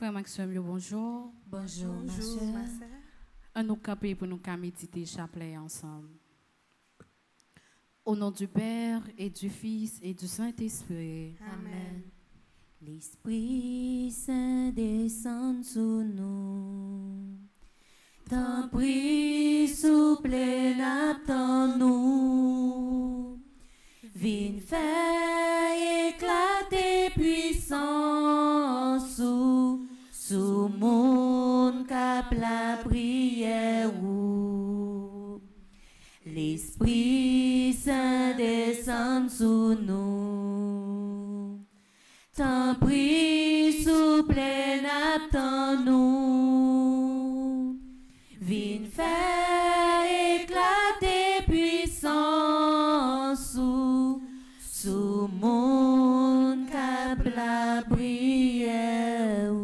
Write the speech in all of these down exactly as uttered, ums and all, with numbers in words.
frère Maxime, bonjour. Bonjour, Bonjour, ma ma soeur. sœur. À nous camper pour nous méditer chapelet ensemble. Au nom du Père et du Fils et du Saint-Esprit. Amen. L'Esprit Saint descend sur nous. Tant prie, souple, n'attend nous. Viens faire éclater puissance sous, sous mon cap la prière. ou. L'Esprit Saint descend sur nous. Tant prie, souple, n'attend nous. Viens faire éclater puissance sous, sous mon cap la prière.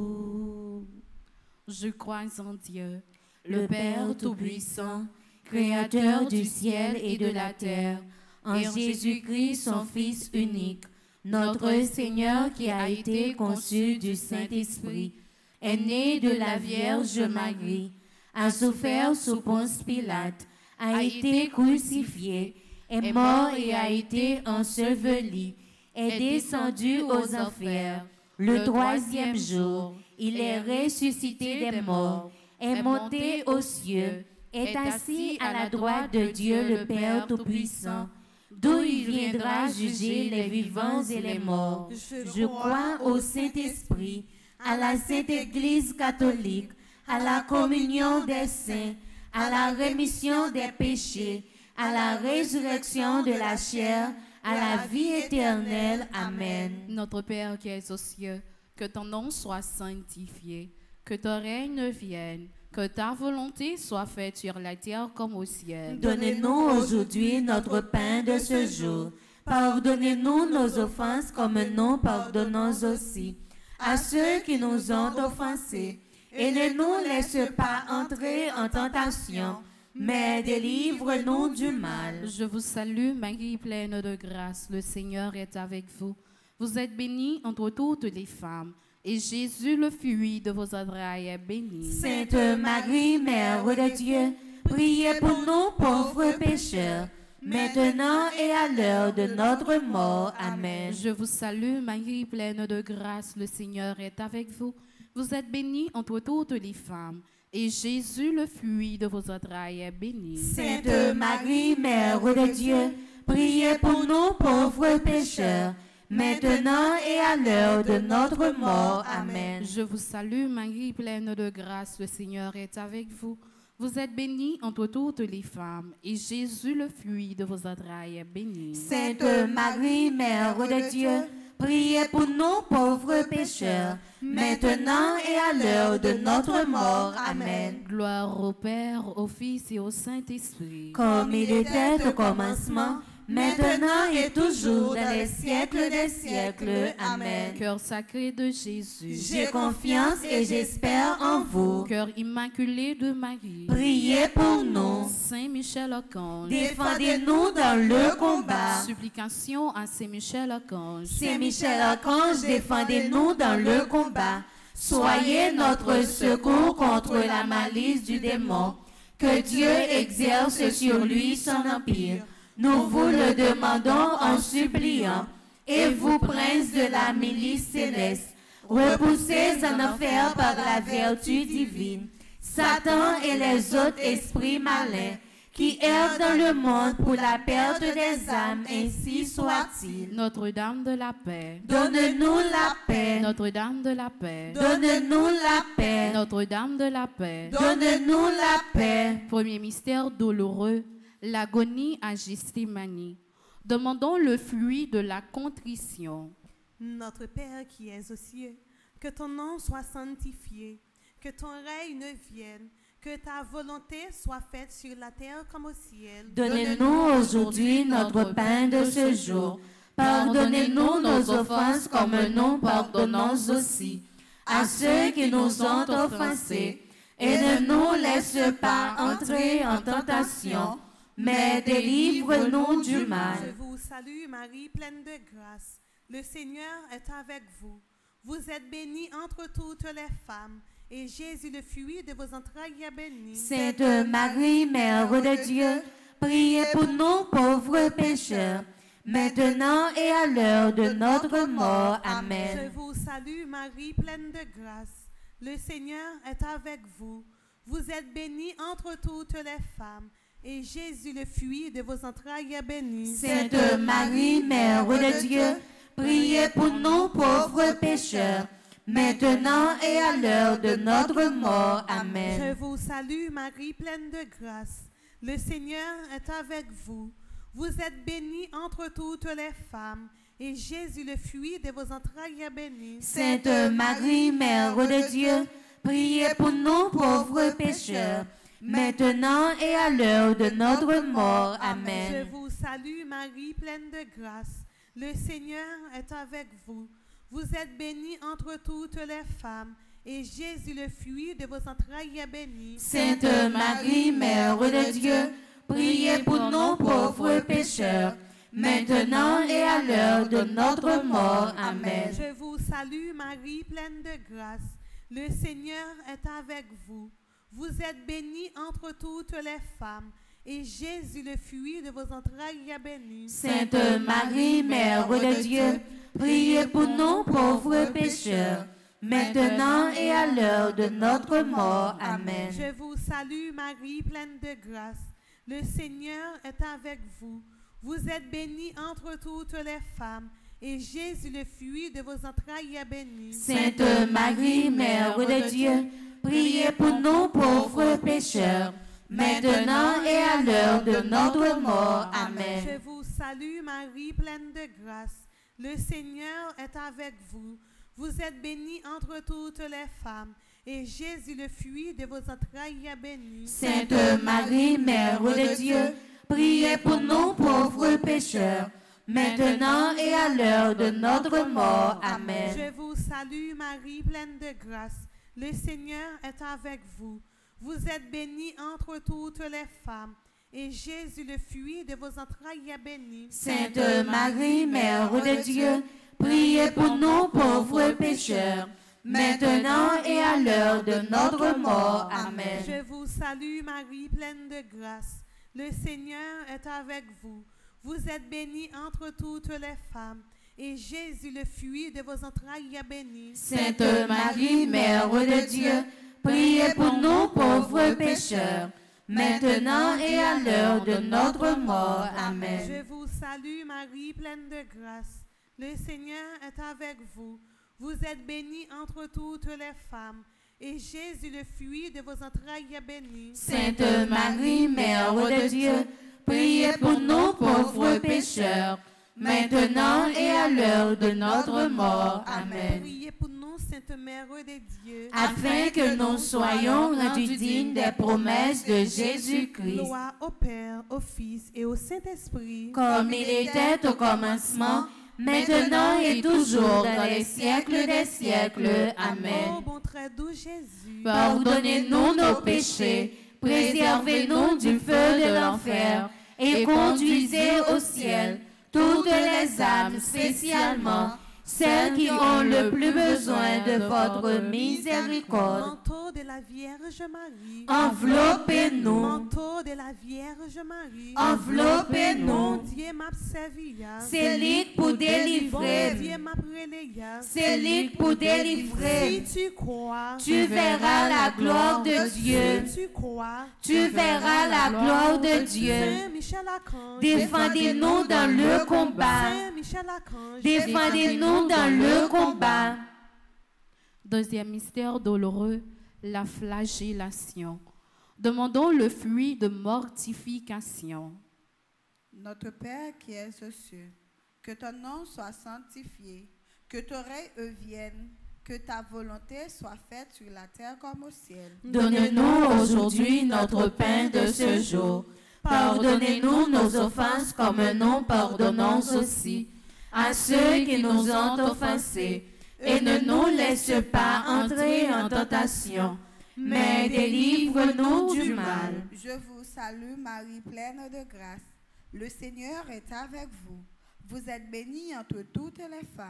Je crois en Dieu, Le Père Tout-Puissant, Créateur du ciel et de la terre, en Jésus-Christ, son Fils unique, notre Seigneur qui a été conçu du Saint-Esprit, est né de la Vierge Marie, a souffert sous Ponce Pilate, a été crucifié, est mort et a été enseveli, est descendu aux enfers. Le troisième jour, il est ressuscité des morts, est monté aux cieux, est assis à la droite de Dieu le Père Tout-Puissant, d'où il viendra juger les vivants et les morts. Je crois au Saint-Esprit, à la Sainte Église catholique, à la communion des saints, à la rémission des péchés, à la résurrection de la chair, à la vie éternelle. Amen. notre Père qui es aux cieux, que ton nom soit sanctifié, que ton règne vienne, que ta volonté soit faite sur la terre comme au ciel. Donnez-nous aujourd'hui notre pain de ce jour. Pardonnez-nous nos offenses comme nous pardonnons aussi à ceux qui nous ont offensés. Et ne nous laisse pas entrer en tentation, mais délivre-nous du mal. Je vous salue, Marie pleine de grâce, le Seigneur est avec vous. Vous êtes bénie entre toutes les femmes, et Jésus, le fruit de vos entrailles, est béni. Sainte Marie, Mère de Dieu, priez pour nous pauvres pécheurs, maintenant et à l'heure de notre mort. Amen. Je vous salue, Marie pleine de grâce, le Seigneur est avec vous. Vous êtes bénie entre toutes les femmes, et Jésus, le fruit de vos entrailles, est béni. Sainte Marie, Mère de Dieu, priez pour nous pauvres pécheurs, maintenant et à l'heure de notre mort. Amen. Je vous salue, Marie pleine de grâce, le Seigneur est avec vous. Vous êtes bénie entre toutes les femmes, et Jésus, le fruit de vos entrailles, est béni. Sainte Marie, Mère de Dieu, priez pour nous pauvres pécheurs, maintenant et à l'heure de notre mort. Amen. Gloire au Père, au Fils et au Saint-Esprit. Comme il était au commencement, maintenant et toujours, dans les siècles des siècles. Amen. Cœur sacré de Jésus, J'ai confiance et j'espère en vous. cœur immaculé de Marie, Priez pour nous. Saint Michel Archange, Défendez-nous dans le combat. supplication à Saint Michel Archange, Saint Michel Archange, défendez-nous dans le combat. Soyez notre secours contre la malice du démon. Que Dieu exerce sur lui son empire. Nous vous le demandons en suppliant. Et vous, princes de la milice céleste, repoussez en enfer par la vertu divine Satan et les autres esprits malins qui errent dans le monde pour la perte des âmes, ainsi soit-il. Notre-Dame de la paix, Donne-nous la paix. Notre-Dame de la paix, Donne-nous la paix. Notre-Dame de la paix. Donne-nous la paix. Premier mystère douloureux, l'agonie à Gethsémani. Demandons le fruit de la contrition. Notre Père qui es aux cieux, que ton nom soit sanctifié, que ton règne vienne, que ta volonté soit faite sur la terre comme au ciel. Donnez-nous aujourd'hui notre pain de ce jour. Pardonnez-nous nos offenses comme nous pardonnons aussi à ceux qui nous ont offensés. Et ne nous laisse pas entrer en tentation, mais délivre-nous du Je mal. vous salue Marie, pleine de grâce. Le Seigneur est avec vous. Vous êtes bénie entre toutes les femmes, et Jésus, le fruit de vos entrailles, est béni. Sainte Marie, Mère de Dieu, priez pour nous pauvres pécheurs, maintenant et à l'heure de notre mort. Amen. Je vous salue, Marie, pleine de grâce. Le Seigneur est avec vous. Vous êtes bénie entre toutes les femmes, et Jésus, le fruit de vos entrailles, est béni. Sainte Marie, Mère de Dieu, priez pour nous pauvres pécheurs, maintenant et à l'heure de notre mort. Amen. Je vous salue, Marie, pleine de grâce. Le Seigneur est avec vous. Vous êtes bénie entre toutes les femmes, et Jésus, le fruit de vos entrailles, est béni. Sainte Marie, Mère de Dieu, priez pour nous pauvres pécheurs, maintenant et à l'heure de notre mort. Amen. Je vous salue, Marie, pleine de grâce. Le Seigneur est avec vous. Vous êtes bénie entre toutes les femmes, et Jésus, le fruit de vos entrailles, est béni. Sainte Marie, Mère de Dieu, priez pour nous pauvres pécheurs, maintenant et à l'heure de notre mort. Amen. Je vous salue, Marie, pleine de grâce. Le Seigneur est avec vous. Vous êtes bénie entre toutes les femmes, et Jésus, le fruit de vos entrailles, est béni. Sainte Marie, Mère de Dieu, priez pour nous pauvres pécheurs, maintenant et à l'heure de notre mort. Amen. Je vous salue, Marie, pleine de grâce. Le Seigneur est avec vous. Vous êtes bénie entre toutes les femmes, et Jésus, le fruit de vos entrailles, est béni. Sainte Marie, Mère de Dieu, priez pour nous pauvres pécheurs, maintenant et à l'heure de notre mort. Amen. Je vous salue, Marie, pleine de grâce. Le Seigneur est avec vous. Vous êtes bénie entre toutes les femmes, et Jésus, le fruit de vos entrailles, est béni. Sainte Marie, Mère de Dieu, priez pour nous pauvres pécheurs, maintenant et à l'heure de notre mort. Amen. Je vous salue, Marie, pleine de grâce. Le Seigneur est avec vous. Vous êtes bénie entre toutes les femmes, et Jésus, le fruit de vos entrailles, est béni. Sainte Marie, Mère de Dieu, priez pour nous pauvres pécheurs, maintenant et à l'heure de notre mort. Amen. Je vous salue, Marie, pleine de grâce. Le Seigneur est avec vous. Vous êtes bénie entre toutes les femmes, et Jésus, le fruit de vos entrailles, est béni. Sainte Marie, Mère de Dieu, priez pour nous pauvres pécheurs, maintenant et à l'heure de notre mort. Amen. Je vous salue, Marie, pleine de grâce. Le Seigneur est avec vous. Vous êtes bénie entre toutes les femmes, et Jésus, le fruit de vos entrailles, est béni. Sainte Marie, Mère de Dieu, priez pour nous pauvres pécheurs, maintenant et à l'heure de notre mort. Amen. Priez pour nous, Sainte Mère de Dieu, afin que nous soyons rendus dignes des promesses de Jésus-Christ. Gloire au Père, au Fils et au Saint-Esprit, comme il était au commencement, maintenant et toujours dans les siècles des siècles. Amen. Ô bon très doux Jésus, pardonnez-nous nos péchés, préservez-nous du feu de l'enfer, et conduisez au ciel toutes les âmes, spécialement celles qui ont le plus besoin de votre miséricorde. Manteau de la Vierge Marie, enveloppez-nous. Manteau de la Vierge Marie, enveloppez-nous. Dieu m'a servi, c'est lui pour délivrer. Dieu m'a préléa, c'est lui pour délivrer. Si tu crois, tu verras la gloire de Dieu. Si tu crois, tu verras la gloire de Dieu. Saint Michel Archange, défendez-nous dans le combat. Saint Michel Archange, défendez-nous dans le combat. Deuxième mystère douloureux, la flagellation. Demandons le fruit de mortification. Notre Père qui es aux cieux, que ton nom soit sanctifié, que ton règne vienne, que ta volonté soit faite sur la terre comme au ciel. Donne-nous aujourd'hui notre pain de ce jour. Pardonnez-nous nos offenses comme nous pardonnons aussi à ceux qui nous ont offensés. Et ne nous laisse pas entrer en tentation, mais délivre-nous du mal. Je vous salue Marie, pleine de grâce. Le Seigneur est avec vous. Vous êtes bénie entre toutes les femmes,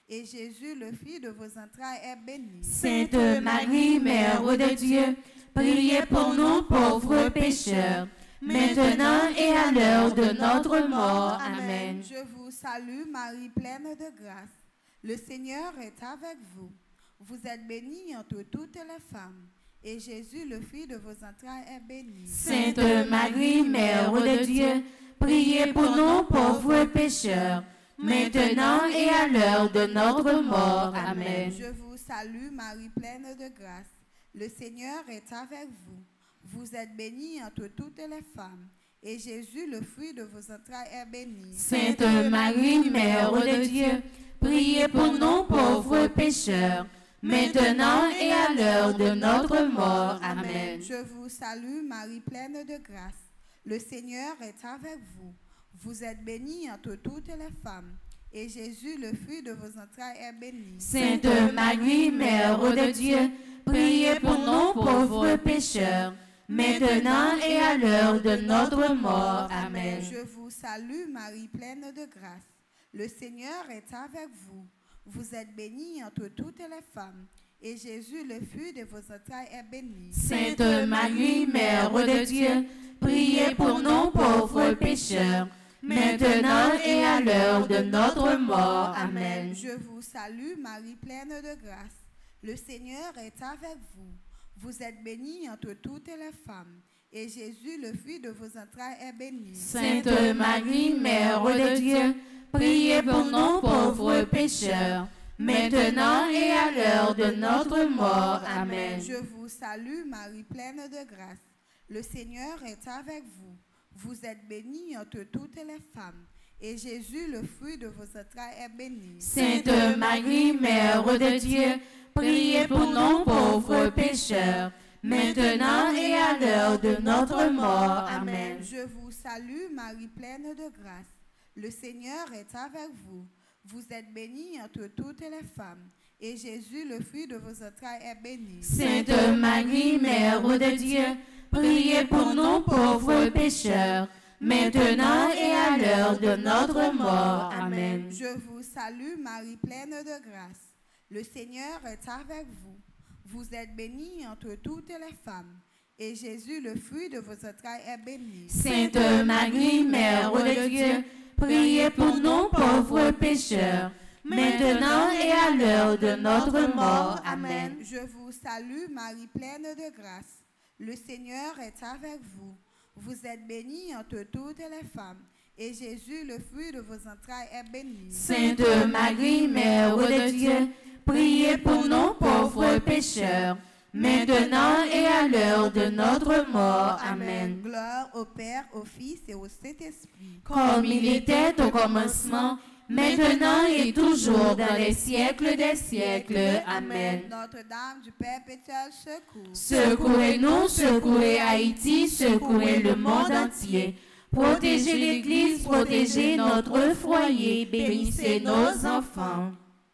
et Jésus, le fruit de vos entrailles, est béni. Sainte Marie, Mère de Dieu, priez pour nous pauvres pécheurs, maintenant et à l'heure de notre mort. Amen. Je vous salue, Marie, pleine de grâce. Le Seigneur est avec vous. Vous êtes bénie entre toutes les femmes, et Jésus, le fruit de vos entrailles, est béni. Sainte Marie, Mère de Dieu, priez pour nous pauvres pécheurs, maintenant et à l'heure de notre mort. Amen. Je vous salue, Marie, pleine de grâce. Le Seigneur est avec vous. Vous êtes bénie entre toutes les femmes, et Jésus, le fruit de vos entrailles, est béni. Sainte Marie, Mère de Dieu, priez pour nous pauvres pécheurs, maintenant et à l'heure de notre mort. Amen. Je vous salue, Marie, pleine de grâce. Le Seigneur est avec vous. Vous êtes bénie entre toutes les femmes, et Jésus, le fruit de vos entrailles, est béni. Sainte Marie, Mère de Dieu, priez pour nous pauvres pécheurs, maintenant et à l'heure de notre mort. Amen. Je vous salue, Marie, pleine de grâce. Le Seigneur est avec vous. Vous êtes bénie entre toutes les femmes, et Jésus, le fruit de vos entrailles, est béni. Sainte Marie, Mère de Dieu, priez pour nous pauvres pécheurs, maintenant et à l'heure de notre mort. Amen. Je vous salue, Marie, pleine de grâce. Le Seigneur est avec vous. Vous êtes bénie entre toutes les femmes, et Jésus, le fruit de vos entrailles, est béni. Sainte Marie, Mère de Dieu, priez pour nous pauvres pécheurs, maintenant et à l'heure de notre mort. Amen. Je vous salue, Marie, pleine de grâce. Le Seigneur est avec vous. Vous êtes bénie entre toutes les femmes, et Jésus, le fruit de vos entrailles, est béni. Sainte Marie, Mère de Dieu, priez pour nous pauvres pécheurs, maintenant et à l'heure de notre mort. Amen. Je vous salue, Marie, pleine de grâce. Le Seigneur est avec vous. Vous êtes bénie entre toutes les femmes, et Jésus, le fruit de vos entrailles, est béni. Sainte Marie, Mère de Dieu, priez pour nous pauvres pécheurs, maintenant et à l'heure de notre mort. Amen. Je vous salue, Marie, pleine de grâce. Le Seigneur est avec vous. Vous êtes bénie entre toutes les femmes, et Jésus, le fruit de vos entrailles, est béni. Sainte Marie, Mère de Dieu, priez pour nous pauvres pécheurs, maintenant et à l'heure de notre mort. Amen. Je vous salue, Marie, pleine de grâce. Le Seigneur est avec vous. Vous êtes bénie entre toutes les femmes, et Jésus, le fruit de vos entrailles, est béni. Sainte Marie, Mère de Dieu, priez pour nous pauvres pécheurs, maintenant et à l'heure de notre mort. Amen. Gloire au Père, au Fils et au Saint-Esprit. Comme il était au commencement, maintenant et toujours dans les siècles des siècles. Amen. Notre-Dame du Perpétuel secours. Secourez-nous, secourez Haïti, secourez le monde entier. Protégez l'Église, protégez notre foyer, bénissez nos enfants.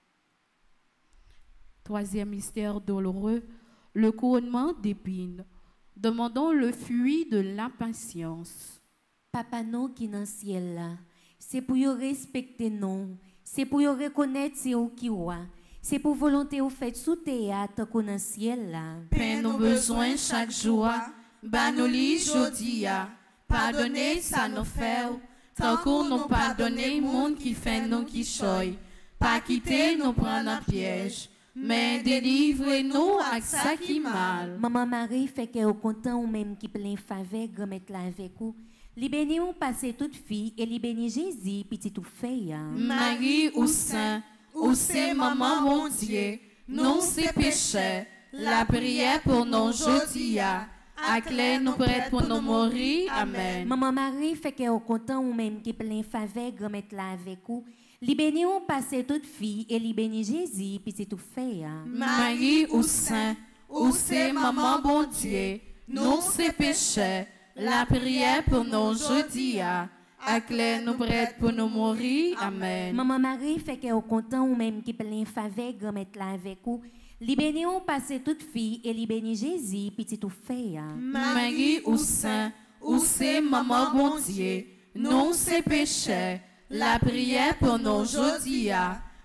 Troisième mystère douloureux, le couronnement d'épines. Demandons le fruit de l'impatience. Papa nous qui dans le ciel là, c'est pour y respecter nous, c'est pour y reconnaître c'est où qui roi, c'est pour volonté au fait sous théâtre qu'on dans le ciel là. Paix nos besoins chaque jour, banoli jodia, pardonnez ça nous fait, tant qu'on nous pardonner monde qui fait nous qui choy, pas quitter nous prendre un piège. Mais délivrez-nous à ça qui mal. Maman Marie fait qu'elle est content ou même qui plein faveur grand-mère là avec vous. Li béni ou passer toute fille et li béni Jésus petit tout fait. Marie ou saint, ou c'est maman mon Dieu, non c'est péché. La prière pour nous jodi a, acclare nous prête pour nous mourir. Amen. Maman Marie fait qu'elle est content ou même qui plein faveur grand-mère là avec vous. Li béni ou passer toute fille et li béni Jésus petit tout fait. Marie ou saint, ou c'est maman bon Dieu, non c'est péché. La prière pour nous jodi a, acclare nous prête pour nous mourir. Amen. Maman Marie fait qu'elle est content ou même qui plein faveur grand-mère là avec vous. Li béni ou passer toute fille et li béni Jésus petit tout fait. Marie ou saint, ou c'est maman bon Dieu, non c'est péché. La prière pour nous jodi a,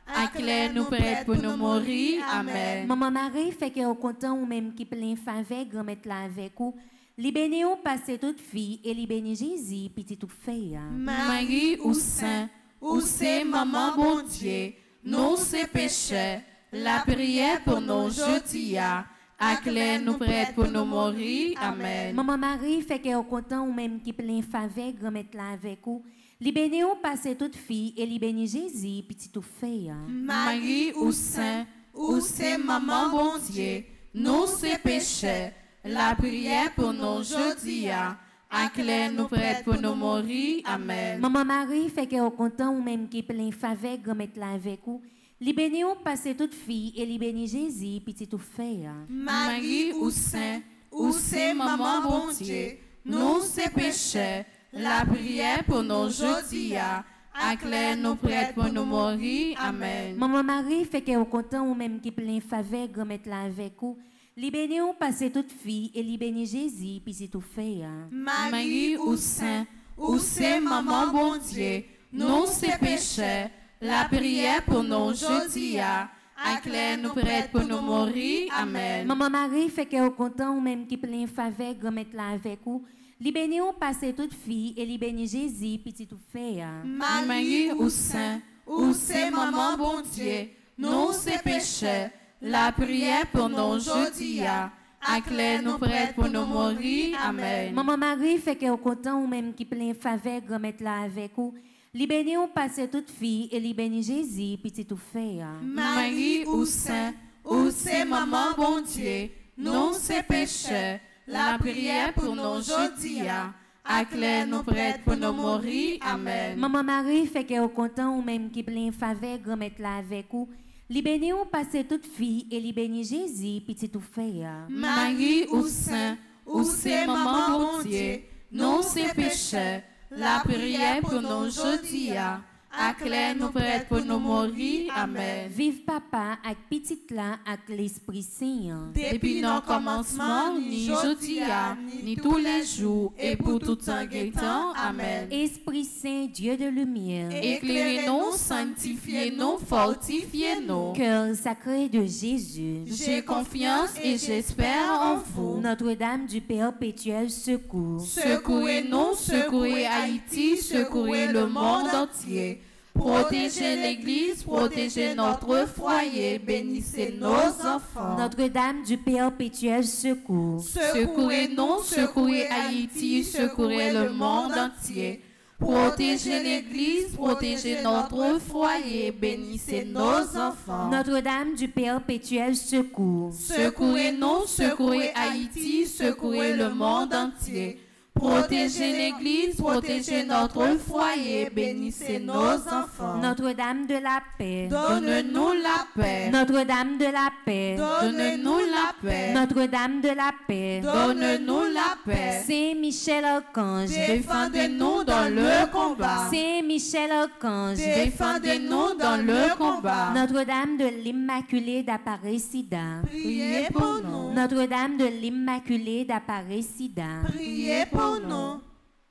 Éclaire-nous prêtres pour nous mourir. Amen. Maman Marie fait que au content ou même qui plein faveur grand-mère là avec vous. Li béni ou passé toute fille et li béni Jésus petit tout fait. Marie ou saint, ou c'est maman bon Dieu, nous c'est pécheurs, la prière pour nous jeudi. Éclaire-nous prêtres pour nous mourir. Amen. Maman Marie fait que au content ou même qui plein faveur grand-mère là avec vous. Li béni ou passé toute fille et li béni Jésus petit tout fait. Marie ou saint, ou c'est maman bon Dieu, nous c'est pécheurs, la prière pour nous jeudi. Éclaire-nous prêtres pour nous mourir. Amen. Maman Marie fait que au content ou même qui plein faveur grand-mère là avec vous. Li béni ou passé toute fille et li béni Jésus petit tout fait. Marie ou saint, ou c'est maman bon Dieu, nous c'est pécheurs, la prière pour nous jeudi. Éclaire-nous prêtres pour nous mourir. Amen. Maman Marie fait que au content ou même qui plein faveur grand-mère là avec vous. Li béni ou passé toute fille et li béni Jésus petit tout fait. Marie ou saint, ou c'est maman bon Dieu, nous c'est pécheurs, la prière pour nous jeudi. Éclaire-nous prêtres pour nous mourir. Amen. Maman Marie fait que au content ou même qui plein faveur grand-mère là avec vous. Li béni ou passé toute fille et li béni Jésus petit tout fait. Marie ou saint, ou c'est maman bon Dieu, nous c'est pécheurs, la prière pour nous jeudi. Éclaire-nous prêtres pour nous mourir. Amen. Maman Marie fait que au content ou même qui plein faveur grand-mère là avec vous. Li béni ou passé toute fille et li béni Jésus petit tout fait. Marie ou saint, ou c'est maman bon Dieu, nous c'est pécheurs, la prière pour nous jeudi. Éclaire-nous prêtres pour nous mourir. Amen. Maman Marie fait que au content ou même qui plein faveur grand-mère là avec vous. Li béni ou passé toute fille et li béni Jésus petit tout fait. Marie ou saint, ou c'est maman bon Dieu, nous c'est pécheurs, la prière pour nous jeudi. Éclaire-nous prêtres pour nous mourir. Amen. Vive papa avec petite là avec l'Esprit Saint. Depuis nos commencements, ni jeudi, ni tous les jours, et pour tout temps et temps. Amen. Esprit Saint, Dieu de lumière. Éclairez-nous, sanctifiez-nous, fortifiez-nous. Cœur sacré de Jésus. J'ai confiance et j'espère en vous. Notre-Dame du perpétuel secours. Secourez-nous, secourez Haïti, secourez le monde entier. Protégez l'Église, protégez notre foyer, bénissez nos enfants. Notre-Dame du perpétuel secours. Secourez-nous, secourez Haïti, secourez le monde entier. Protégez l'Église, protégez notre foyer, bénissez nos enfants. Notre-Dame du perpétuel secours. Secourez-nous, secourez Haïti, secourez le monde entier. Protégez l'Église, protégez notre foyer, bénissez nos enfants. Notre-Dame de la paix. Donne-nous la paix. Notre-Dame de la paix. Donne-nous la paix. Notre-Dame de la paix. Donne-nous la paix. Saint Michel Archange. Défendez-nous dans le combat. Saint Michel Archange. Défendez-nous dans le combat. Notre-Dame de l'Immaculée d'Aparecida. Priez pour nous. Notre-Dame de l'Immaculée d'Aparecida. Priez pour nous.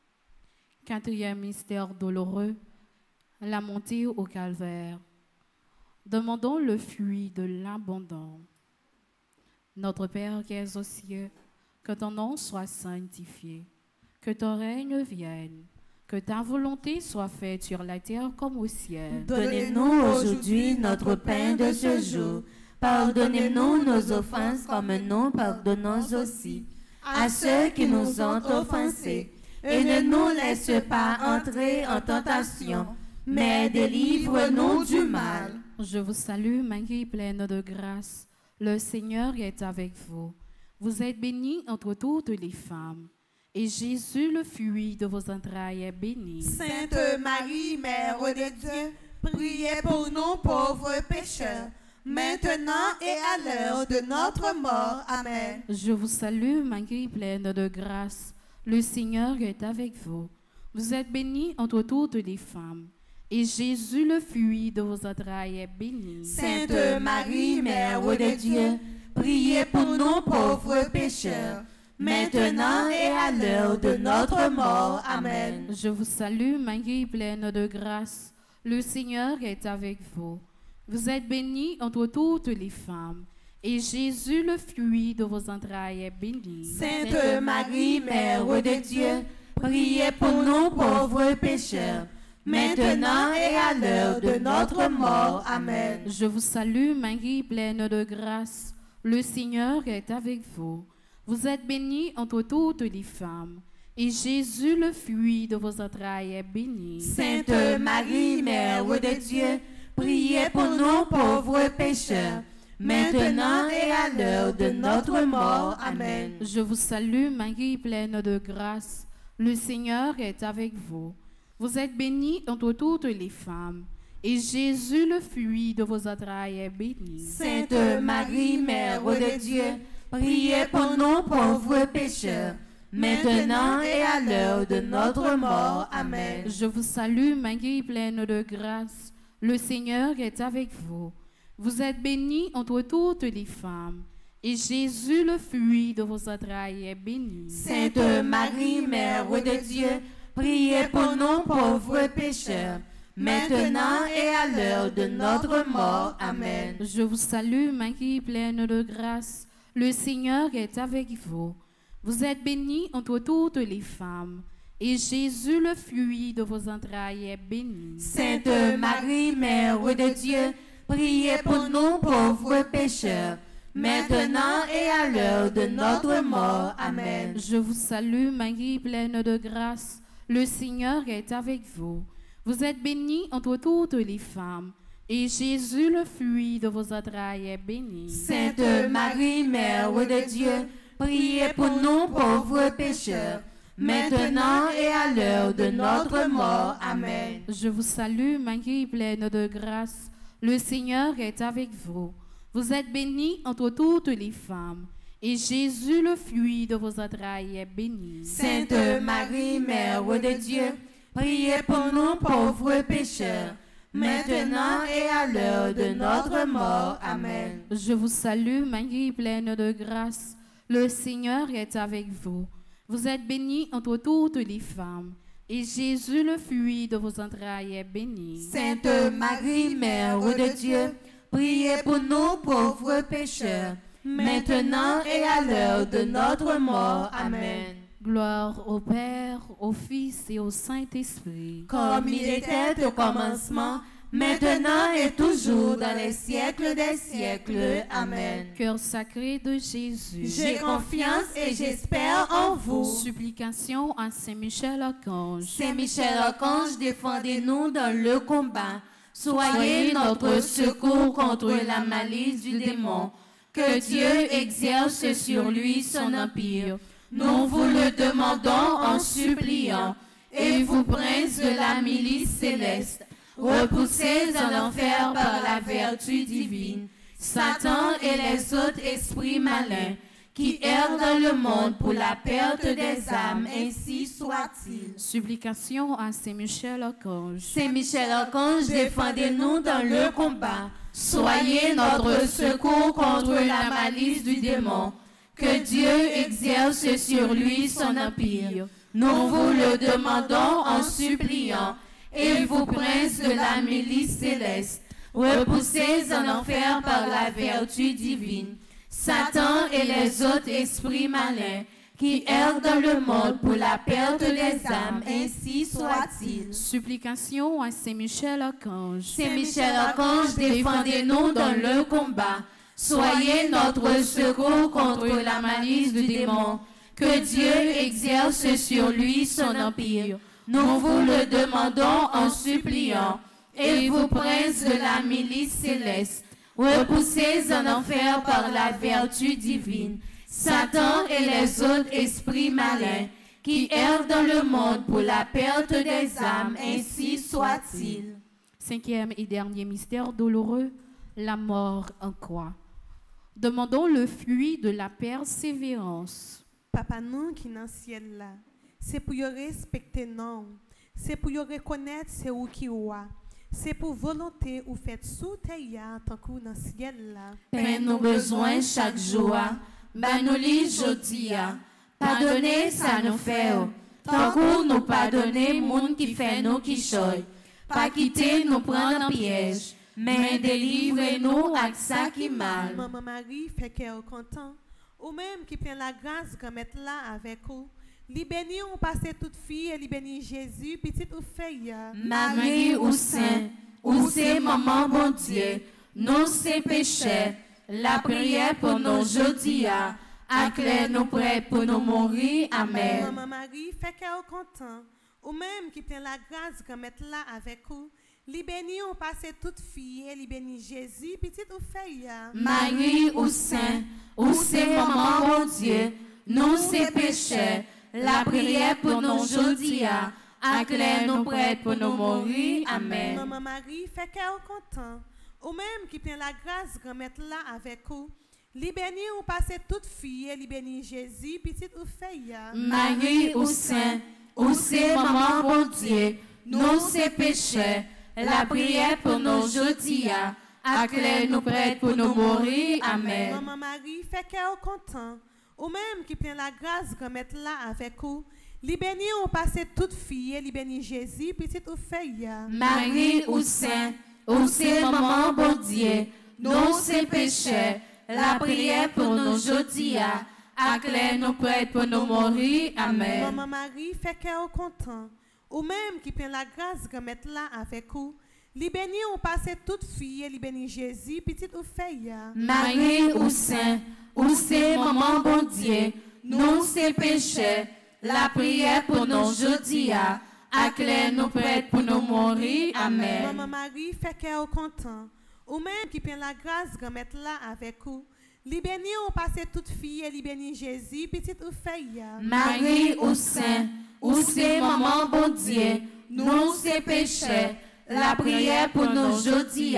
Quatrième mystère douloureux, la montée au calvaire. Demandons le fruit de l'abandon. Notre Père qui es aux cieux, que ton nom soit sanctifié, que ton règne vienne, que ta volonté soit faite sur la terre comme au ciel. Donnez-nous aujourd'hui notre pain de ce jour. Pardonnez-nous nos offenses comme nous pardonnons aussi à ceux qui nous ont offensés, et ne nous laisse pas entrer en tentation, mais délivre-nous du mal. Je vous salue, Marie pleine de grâce. Le Seigneur est avec vous. Vous êtes bénie entre toutes les femmes, et Jésus, le fruit de vos entrailles, est béni. Sainte Marie, Mère de Dieu, priez pour nous pauvres pécheurs, maintenant et à l'heure de notre mort. Amen. Je vous salue, Marie pleine de grâce. Le Seigneur est avec vous. Vous êtes bénie entre toutes les femmes, et Jésus, le fruit de vos entrailles, est béni. Sainte Marie, Mère de Dieu, priez pour nous pauvres pécheurs, maintenant et à l'heure de notre mort. Amen. Je vous salue, Marie pleine de grâce. Le Seigneur est avec vous. Vous êtes bénie entre toutes les femmes, et Jésus, le fruit de vos entrailles, est béni. Sainte Marie, Mère de Dieu, priez pour nous pauvres pécheurs, maintenant et à l'heure de notre mort. Amen. Je vous salue, Marie, pleine de grâce. Le Seigneur est avec vous. Vous êtes bénie entre toutes les femmes, et Jésus, le fruit de vos entrailles, est béni. Sainte Marie, Mère de Dieu, priez pour nous pauvres pécheurs, maintenant et à l'heure de notre mort. Amen. Je vous salue, Marie, pleine de grâce. Le Seigneur est avec vous. Vous êtes bénie entre toutes les femmes, et Jésus, le fruit de vos entrailles, est béni. Sainte Marie, Mère de Dieu, priez pour nous pauvres pécheurs, maintenant et à l'heure de notre mort. Amen. Je vous salue, Marie, pleine de grâce. Le Seigneur est avec vous. Vous êtes bénie entre toutes les femmes, et Jésus, le fruit de vos entrailles, est béni. Sainte Marie, Mère de Dieu, priez pour nous pauvres pécheurs, maintenant et à l'heure de notre mort. Amen. Je vous salue, Marie, pleine de grâce. Le Seigneur est avec vous. Vous êtes bénie entre toutes les femmes, et Jésus, le fruit de vos entrailles, est béni. Sainte Marie, Mère de Dieu, priez pour nous pauvres pécheurs, maintenant et à l'heure de notre mort. Amen. Je vous salue, Marie, pleine de grâce. Le Seigneur est avec vous. Vous êtes bénie entre toutes les femmes, et Jésus, le fruit de vos entrailles, est béni. Sainte Marie, Mère de Dieu, priez pour nous pauvres pécheurs, maintenant et à l'heure de notre mort. Amen. Je vous salue, Marie, pleine de grâce. Le Seigneur est avec vous. Vous êtes bénie entre toutes les femmes, et Jésus, le fruit de vos entrailles, est béni. Sainte Marie, Mère de Dieu, priez pour nous pauvres pécheurs, maintenant et à l'heure de notre mort. Amen. Je vous salue, Marie, pleine de grâce. Le Seigneur est avec vous. Vous êtes bénie entre toutes les femmes, et Jésus, le fruit de vos entrailles, est béni. Sainte Marie, Mère de Dieu, priez pour nous pauvres pécheurs, maintenant et à l'heure de notre mort. Amen. Gloire au Père, au Fils et au Saint-Esprit. Comme il était au commencement, maintenant et toujours dans les siècles des siècles. Amen. Cœur sacré de Jésus, j'ai confiance et j'espère en vous. Supplication à Saint Michel Archange. Saint Michel Archange, défendez-nous dans le combat. Soyez notre secours contre la malice du démon. Que Dieu exerce sur lui son empire. Nous vous le demandons en suppliant. Et vous, princes de la milice céleste, repoussés en enfer par la vertu divine, Satan et les autres esprits malins qui errent dans le monde pour la perte des âmes, ainsi soit-il. Supplication à Saint Michel Archange. Saint Michel Archange, défendez-nous dans le combat. Soyez notre secours contre la malice du démon. Que Dieu exerce sur lui son empire. Nous vous le demandons en suppliant. Et vous, princes de la milice céleste, repoussés en enfer par la vertu divine, Satan et les autres esprits malins qui errent dans le monde pour la perte des âmes, ainsi soit-il. Supplication à Saint Michel Archange. Saint Michel Archange, défendez-nous dans le combat. Soyez notre secours contre la malice du démon. Que Dieu exerce sur lui son empire. Nous vous le demandons en suppliant. Et vous, princes de la milice céleste, repoussés en enfer par la vertu divine, Satan et les autres esprits malins qui errent dans le monde pour la perte des âmes, ainsi soit-il. Cinquième et dernier mystère douloureux, la mort en croix. Demandons le fruit de la persévérance. Papa nous qui dans le ciel là, c'est pour y respecter non, c'est pour y reconnaître c'est où qui oua, c'est pour volonté ou fait sous terre tant que dans le ciel là. Père nous besoin chaque jour, bah nous li jodia, pardonnez ça nous fait, tant que nous pardonner moun qui fait nous qui choy, pas quitter nous prendre en piège, mais délivrez-nous à ça qui mal. Maman Marie, fait cœur content, ou même qui prend la grâce de mettre là avec vous. Li béni ou passe toute fille, li béni Jésus, petite ou fille. Marie ou saint, ou c'est maman bon Dieu, nous c'est péché, la prière pour nous aujourd'hui, à clair nous prêts pour nous mourir. Amen. Maman Marie, fait cœur content, ou même qui prend la grâce de mettre là avec vous. Li béni ou passe toute fille, li béni Jésus, petite ou fille. Marie ou saint, ou c'est maman bon Dieu, nous c'est péché, la prière pour nous aujourd'hui, à clair nous prêts pour nous mourir. Amen. Maman Marie, fait cœur content, ou même qui prend la grâce de mettre là avec vous. Li béni ou passe toute fille, li béni Jésus, petite ou fille. Marie ou saint, ou c'est maman bon Dieu, nous c'est péché, la prière pour nous aujourd'hui, à clair nous prêts pour nous mourir. Amen. Maman Marie, fait cœur content, ou même qui prend la grâce de mettre là avec vous. Li béni ou passe toute fille, li béni Jésus, petite ou fille. Marie ou saint, ou c'est maman bon Dieu, nous c'est péché, la prière pour nous aujourd'hui, à clair nous prêts pour nous mourir. Amen. Maman Marie, fait cœur content, ou même qui prend la grâce de mettre là avec vous. Li béni ou passe toute fille, li béni Jésus, petite ou fille. Marie ou saint, ou c'est maman bon Dieu, nous c'est péché, la prière pour nous aujourd'hui, à clair nous prêts pour nous mourir. Amen. Maman Marie, fait cœur content, ou même qui prend la grâce de mettre là avec vous. Li béni ou passe toute fille, li béni Jésus, petite ou fille. Marie ou saint, ou c'est maman bon Dieu, nous c'est péché, la prière pour nous aujourd'hui,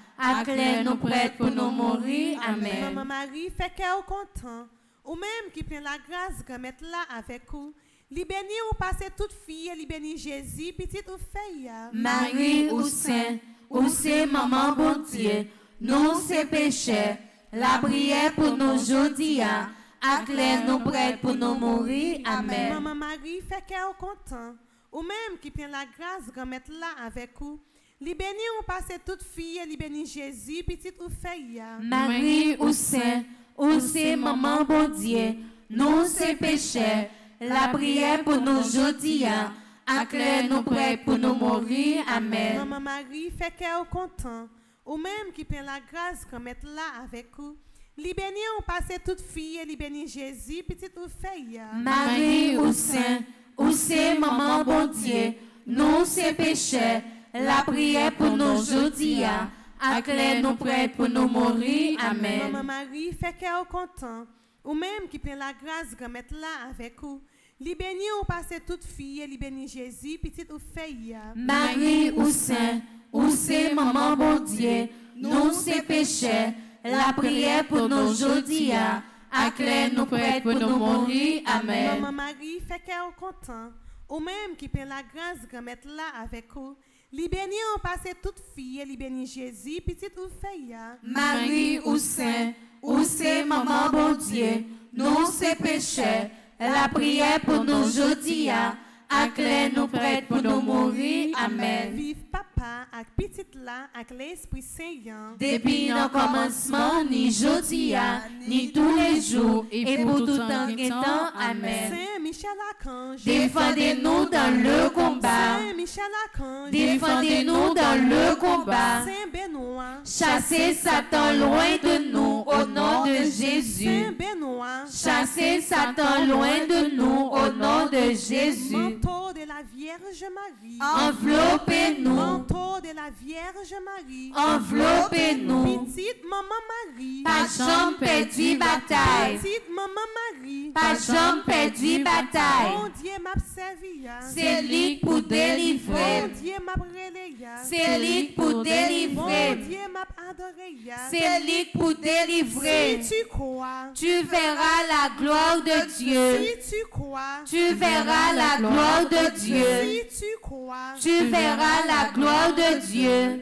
à clair nous prêts pour nous mourir. Amen. Maman Marie, fait cœur content, ou même qui prend la grâce de mettre là avec vous. Li béni ou passe toute fille, li béni Jésus, petite ou fille. Marie ou saint, ou c'est maman bon Dieu, nous c'est péché, la prière pour nous aujourd'hui, à clair nous prêts pour nous mourir. Amen. Maman Marie, fait cœur content, ou même qui prend la grâce de mettre là avec vous. Li béni ou passe toute fille, li béni Jésus, petite ou fille. Marie ou saint, ou c'est maman bon Dieu, nous c'est péché, la prière pour nous aujourd'hui, à clair nous prêts pour nous mourir. Amen. Maman Marie, fait cœur content, ou même qui prend la grâce de mettre là avec vous. Li béni ou passe toute fille, li béni Jésus, petite ou fille. Marie ou saint, ou c'est maman bon Dieu, nous c'est péché, la prière pour nous aujourd'hui, à clair nous prêts pour nous mourir. Amen. Maman Marie, fait cœur content, ou même qui prend la grâce de mettre là avec vous. Li béni ou passe toute fille, li béni Jésus, petite ou fille. Marie ou saint, ou c'est maman bon Dieu, nous c'est péché, la prière pour nous aujourd'hui, à clair nous prêts pour nous mourir. Amen. Maman Marie, fait cœur content, ou même qui prend la grâce de mettre là avec vous. Li béni ou passe toute fille, li béni Jésus, petite ou fille. Marie ou saint, ou c'est maman bon Dieu, nous c'est péché, la prière pour nous aujourd'hui, à clair nous prêts pour nous mourir. Amen. Vive papa avec petite là, avec l'Esprit Saint. Depuis le commencement, ni aujourd'hui, ni tous les jours, et pour tout temps et temps. Amen. Saint Michel Archange, défendez-nous dans le combat. Saint Michel Archange, défendez-nous dans le combat. Saint Benoît, chassez Satan loin de nous au nom de Jésus. Saint Benoît, chassez Satan loin de nous au nom de Jésus. Manteau de la Vierge Marie, enveloppez-nous. Manteau de la Vierge Marie, enveloppez-nous. Petite maman Marie, pas jamais perdu bataille. Petite maman Marie, pas jamais perdu bataille. Bon Dieu m'a servi, c'est lui pour délivrer. Bon Dieu m'a brûlé, c'est lui pour délivrer. Bon Dieu m'a adoré, c'est lui pour délivrer. Si tu crois, tu verras la gloire de Dieu. Si tu crois, tu verras la gloire de Dieu. Si tu crois, tu verras la gloire de Dieu.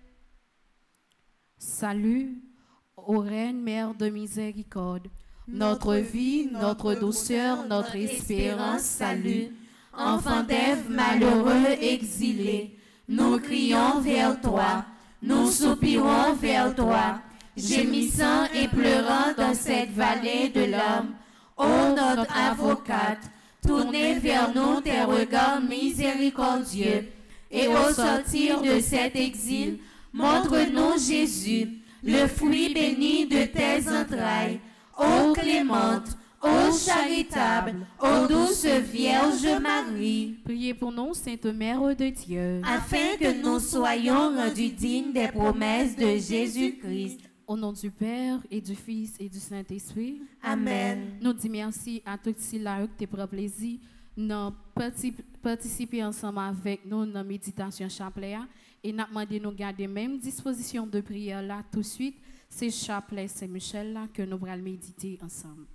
Salut, ô Reine Mère de miséricorde, notre vie, notre douceur, notre espérance, salut. Enfant d'Ève malheureux exilé, nous crions vers toi. nous soupirons vers toi, gémissant et pleurant dans cette vallée de l'homme. Ô notre avocate, tournez vers nous tes regards miséricordieux, et au sortir de cet exil, montre-nous Jésus, le fruit béni de tes entrailles. Ô clémente, ô charitable, ô douce Vierge Marie, Priez pour nous, Sainte Mère de Dieu. afin que nous soyons rendus dignes des promesses de Jésus-Christ. Au nom du Père et du Fils et du Saint-Esprit. Amen. Nous disons merci à tous ceux qui prennent plaisir de participer ensemble avec nous dans la méditation chapelet et nous demandons de nous garder même disposition de prière là tout de suite. C'est chapelet Saint-Michel là que nous allons méditer ensemble.